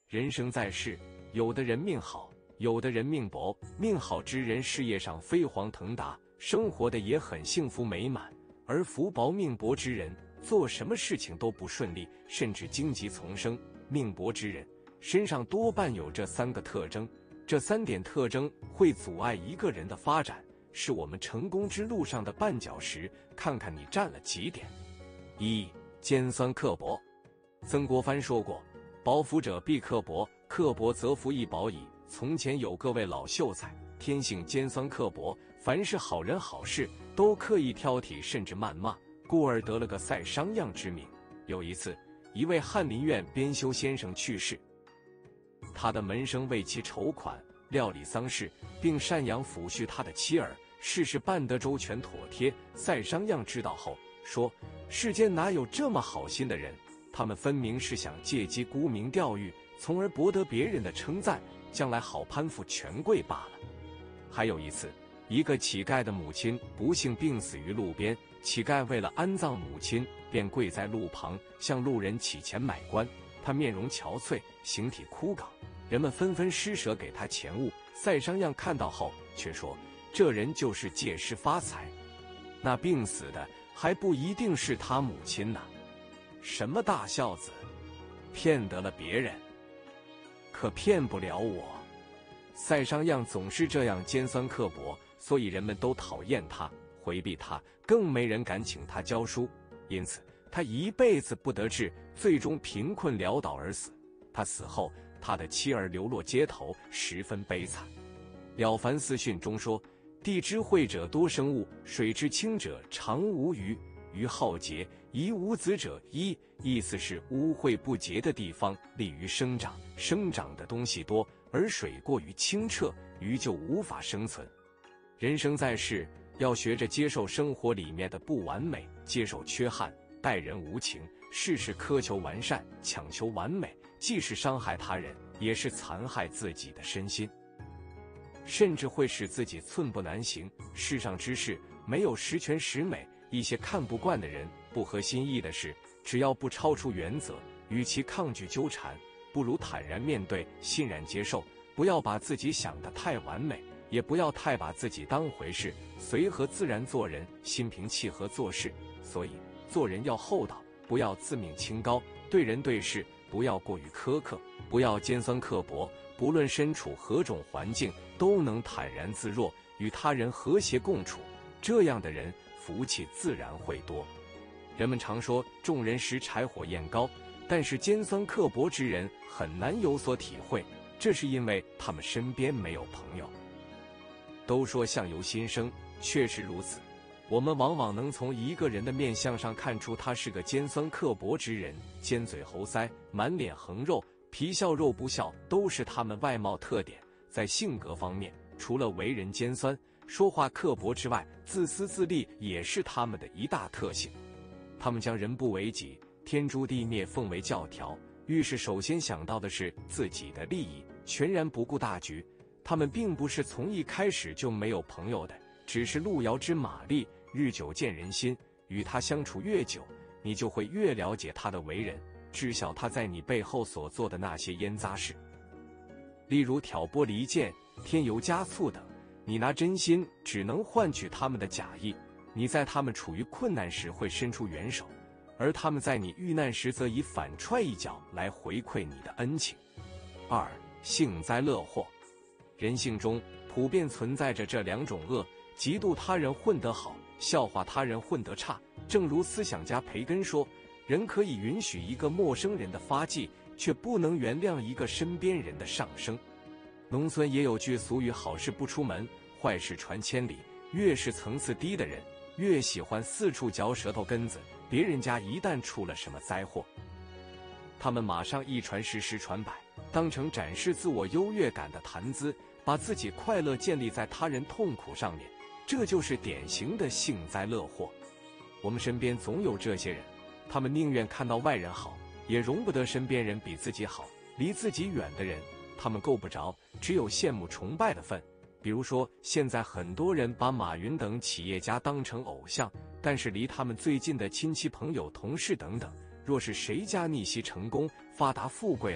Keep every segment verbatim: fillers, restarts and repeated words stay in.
人生在世，有的人命好，有的人命薄。命好之人事业上飞黄腾达，生活的也很幸福美满；而福薄命薄之人，做什么事情都不顺利，甚至荆棘丛生。命薄之人身上多半有这三个特征，这三点特征会阻碍一个人的发展，是我们成功之路上的绊脚石。看看你占了几点。一、尖酸刻薄。曾国藩说过，薄福者必刻薄，刻薄则福亦薄矣。从前有各位老秀才，天性尖酸刻薄，凡是好人好事都刻意挑剔，甚至谩骂，故而得了个塞商鞅之名。有一次，一位翰林院编修先生去世，他的门生为其筹款，料理丧事，并赡养抚恤他的妻儿，事事办得周全妥帖。塞商鞅知道后说，世间哪有这么好心的人，他们分明是想借机沽名钓誉，从而博得别人的称赞，将来好攀附权贵罢了。还有一次，一个乞丐的母亲不幸病死于路边，乞丐为了安葬母亲，便跪在路旁向路人乞钱买棺。他面容憔悴，形体枯槁，人们纷纷施舍给他钱物。塞商鞅看到后却说，这人就是借尸发财，那病死的还不一定是他母亲呢。什么大孝子，骗得了别人，可骗不了我。塞商鞅总是这样尖酸刻薄，所以人们都讨厌他，回避他，更没人敢请他教书。因此他一辈子不得志，最终贫困潦倒而死。他死后，他的妻儿流落街头，十分悲惨。《了凡四训》中说，地之惠者多生物，水之清者常无鱼，鱼好洁，宜无子者一。意思是污秽不洁的地方利于生长，生长的东西多，而水过于清澈，鱼就无法生存。人生在世，要学着接受生活里面的不完美，接受缺憾，待人无情，事事苛求完善，强求完美，既是伤害他人，也是残害自己的身心，甚至会使自己寸步难行。世上之事没有十全十美，一些看不惯的人，不合心意的事，只要不超出原则，与其抗拒纠缠，不如坦然面对，欣然接受。不要把自己想得太完美，也不要太把自己当回事，随和自然做人，心平气和做事。所以做人要厚道，不要自命清高，对人对事不要过于苛刻，不要尖酸刻薄。不论身处何种环境，都能坦然自若，与他人和谐共处，这样的人福气自然会多。人们常说众人拾柴火焰高，但是尖酸刻薄之人很难有所体会，这是因为他们身边没有朋友。都说相由心生，确实如此。我们往往能从一个人的面相上看出他是个尖酸刻薄之人，尖嘴猴腮，满脸横肉，皮笑肉不笑，都是他们外貌特点。在性格方面，除了为人尖酸，说话刻薄之外，自私自利也是他们的一大特性。他们将人不为己，天诛地灭奉为教条，遇事首先想到的是自己的利益，全然不顾大局。他们并不是从一开始就没有朋友的，只是路遥知马力，日久见人心。与他相处越久，你就会越了解他的为人，知晓他在你背后所做的那些烟杂事。例如挑拨离间、添油加醋等，你拿真心只能换取他们的假意。你在他们处于困难时会伸出援手，而他们在你遇难时则以反踹一脚来回馈你的恩情。二、幸灾乐祸。人性中普遍存在着这两种恶，嫉妒他人混得好，笑话他人混得差。正如思想家培根说，人可以允许一个陌生人的发迹，却不能原谅一个身边人的上升。农村也有句俗语，好事不出门，坏事传千里。越是层次低的人，越喜欢四处嚼舌头根子，别人家一旦出了什么灾祸，他们马上一传十，十传百，当成展示自我优越感的谈资，把自己快乐建立在他人痛苦上面，这就是典型的幸灾乐祸。我们身边总有这些人，他们宁愿看到外人好，也容不得身边人比自己好。离自己远的人，他们够不着，只有羡慕崇拜的份。比如说，现在很多人把马云等企业家当成偶像，但是离他们最近的亲戚朋友、同事等等，若是谁家逆袭成功、发达富贵了，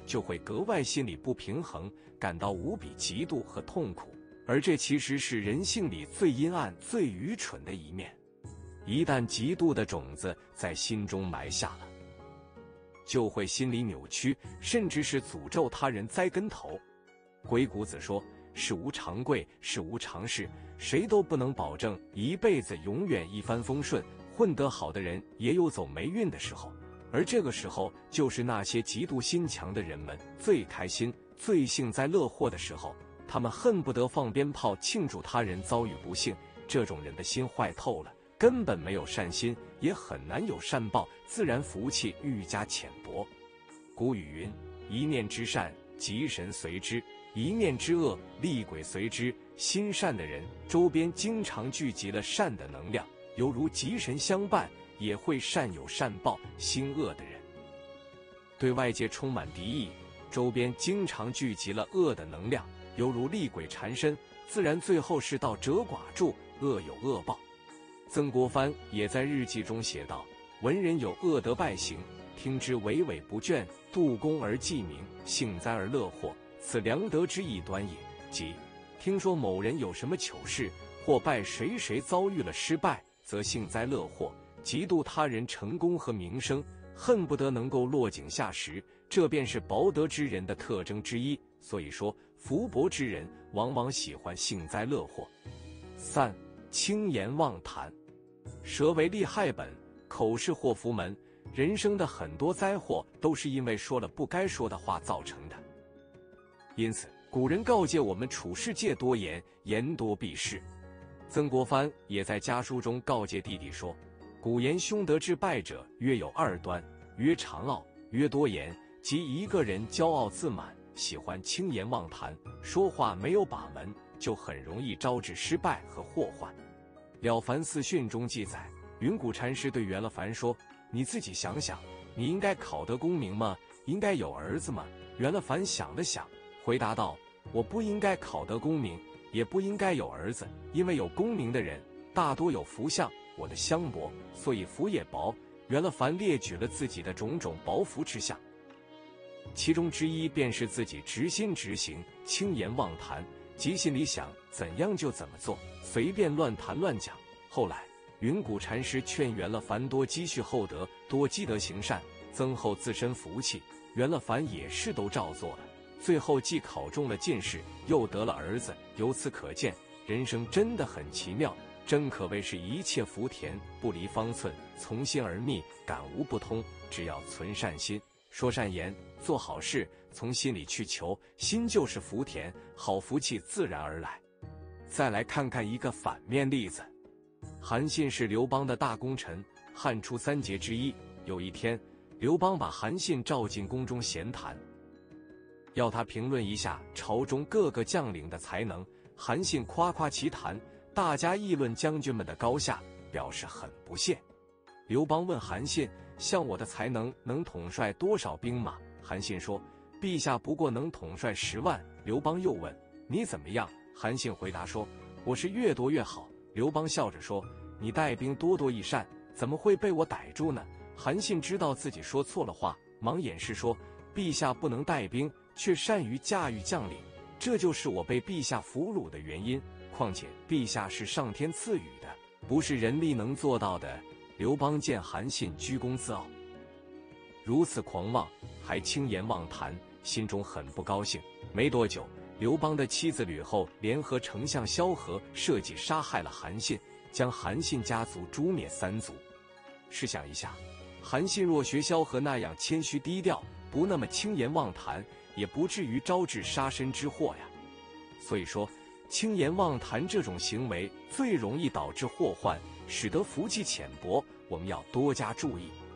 就会格外心里不平衡，感到无比嫉妒和痛苦。而这其实是人性里最阴暗、最愚蠢的一面。一旦嫉妒的种子在心中埋下了，就会心理扭曲，甚至是诅咒他人栽跟头。鬼谷子说，事无常贵，事无常事，谁都不能保证一辈子永远一帆风顺，混得好的人也有走霉运的时候。而这个时候，就是那些嫉妒心强的人们最开心、最幸灾乐祸的时候。他们恨不得放鞭炮庆祝他人遭遇不幸，这种人的心坏透了，根本没有善心，也很难有善报，自然福气愈加浅薄。古语云：一念之善，吉神随之；一念之恶，厉鬼随之。心善的人，周边经常聚集了善的能量，犹如吉神相伴，也会善有善报。心恶的人，对外界充满敌意，周边经常聚集了恶的能量，犹如厉鬼缠身，自然最后是道折寡助，恶有恶报。曾国藩也在日记中写道：文人有恶德败行，听之巍巍不倦，度功而济民，幸灾而乐祸，此良德之一端也。即听说某人有什么糗事，或拜谁谁遭遇了失败，则幸灾乐祸，嫉妒他人成功和名声，恨不得能够落井下石，这便是薄德之人的特征之一。所以说，福薄之人往往喜欢幸灾乐祸。三、轻言妄谈。舌为利害本，口是祸福门。人生的很多灾祸都是因为说了不该说的话造成的。因此，古人告诫我们处世戒多言，言多必失。曾国藩也在家书中告诫弟弟说：古言凶德之败者，约有二端，曰长傲，曰多言。即一个人骄傲自满，喜欢轻言妄谈，说话没有把门，就很容易招致失败和祸患。了凡四训中记载，云谷禅师对袁了凡说：你自己想想，你应该考得功名吗？应该有儿子吗？袁了凡想了想，回答道：我不应该考得功名，也不应该有儿子，因为有功名的人大多有福相，我的相薄，所以福也薄。袁了凡列举了自己的种种薄福之相，其中之一便是自己直心直行，轻言妄谈，即心里想怎样就怎么做，随便乱谈乱讲。后来云谷禅师劝袁了凡多积蓄厚德，多积德行善，增厚自身福气，袁了凡也是都照做了。最后既考中了进士，又得了儿子。由此可见，人生真的很奇妙，真可谓是一切福田，不离方寸，从心而觅，感无不通。只要存善心，说善言，做好事，从心里去求，心就是福田，好福气自然而来。再来看看一个反面例子，韩信是刘邦的大功臣，汉初三杰之一。有一天，刘邦把韩信召进宫中闲谈，要他评论一下朝中各个将领的才能。韩信夸夸其谈，大家议论将军们的高下，表示很不屑。刘邦问韩信：像我的才能，能统帅多少兵马？韩信说：陛下不过能统帅十万。刘邦又问：你怎么样？韩信回答说：我是越多越好。刘邦笑着说：你带兵多多益善，怎么会被我逮住呢？韩信知道自己说错了话，忙掩饰说：陛下不能带兵，却善于驾驭将领，这就是我被陛下俘虏的原因。况且陛下是上天赐予的，不是人力能做到的。刘邦见韩信居功自傲，如此狂妄，还轻言妄谈，心中很不高兴。没多久，刘邦的妻子吕后联合丞相萧何设计杀害了韩信，将韩信家族诛灭三族。试想一下，韩信若学萧何那样谦虚低调，不那么轻言妄谈，也不至于招致杀身之祸呀。所以说，轻言妄谈这种行为最容易导致祸患，使得福气浅薄，我们要多加注意。